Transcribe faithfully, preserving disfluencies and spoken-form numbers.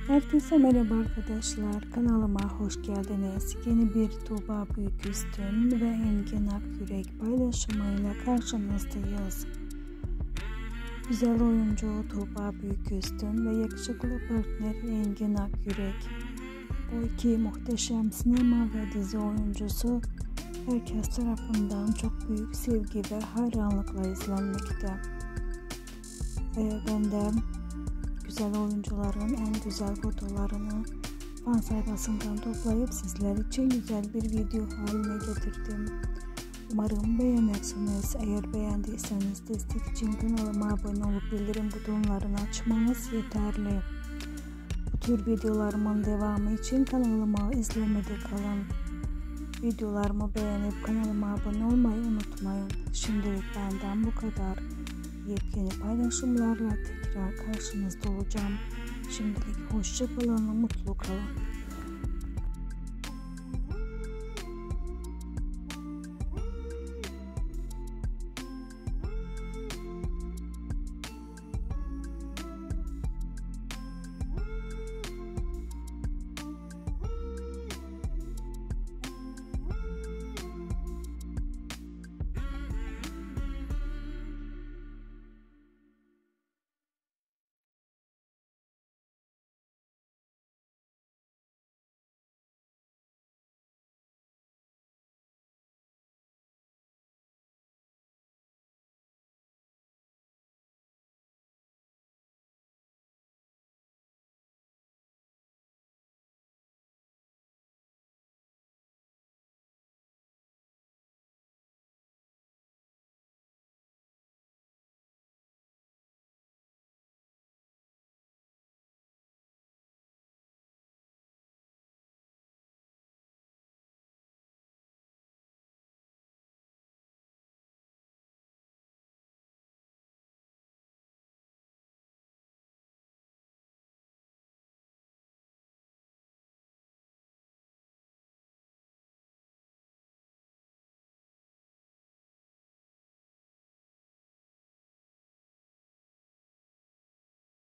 Herkese merhaba arkadaşlar, kanalıma hoş geldiniz. Yeni bir Tuğba Büyüküstün ve Engin Akyürek paylaşımıyla karşınızdayız. Güzel oyuncu Tuğba Büyüküstün ve yakışıklı partner Engin Akyürek. Bu iki muhteşem sinema ve dizi oyuncusu herkes tarafından çok büyük sevgi ve hayranlıkla izlenmekte. Ve ben de güzel oyuncuların en güzel fotolarını fan sayfasından toplayıp sizler için güzel bir video haline getirdim. Umarım beğenirsiniz. Eğer beğendiyseniz destek için kanalıma abone olup bildirim butonlarını açmanız yeterli. Bu tür videolarımın devamı için kanalıma izlemede kalın. Videolarımı beğenip kanalıma abone olmayı unutmayın. Şimdilik benden bu kadar. Yepyeni paylaşımlarla tekrar karşınızda olacağım. Şimdilik hoşça kalın, mutlu kalın.